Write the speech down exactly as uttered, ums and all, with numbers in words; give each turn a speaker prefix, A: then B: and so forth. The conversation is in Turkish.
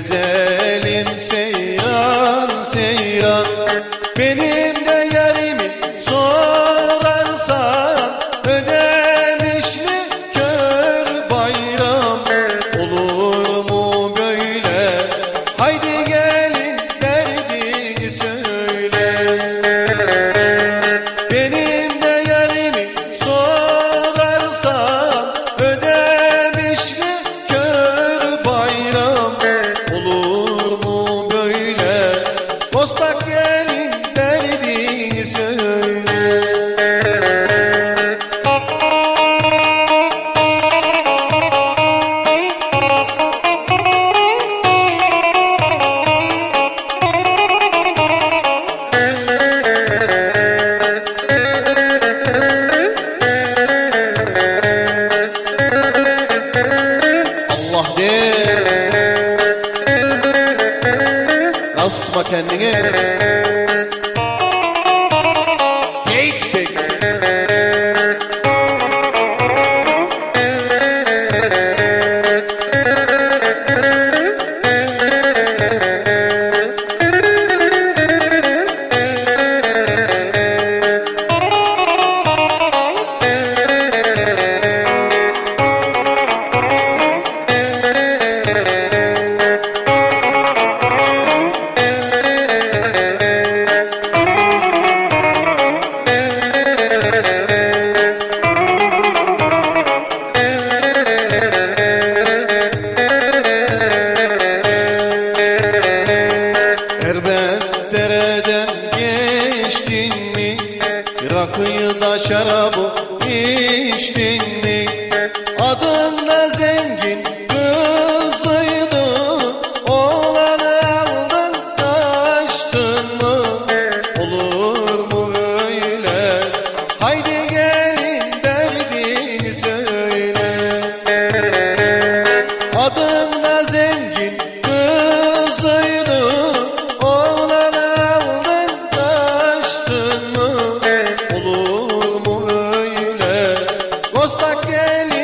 A: Güzelim seyran seyran, benim de yerimi sorarsan, Ödemişli kör bayram, olur mu böyle? Haydi gelin derdini söyle. Benim de yerimi sorarsan, Ödemişli kör bayram, olur mu böyle? Bostak gelin derdini söyle. Allah de, kasma kendini. Geyik pek. Erbet dereden geçtin mi? Rakıyı da şarabı içtin mi? Adın da zengin kızıydı, oğlanı aldın kaçtın mı? Olur mu böyle? Haydi gelin derdini söyle. Adın da zengin kızıydı, oğlanı aldın kaçtın mı? Olur mu öyle? Bostak gelin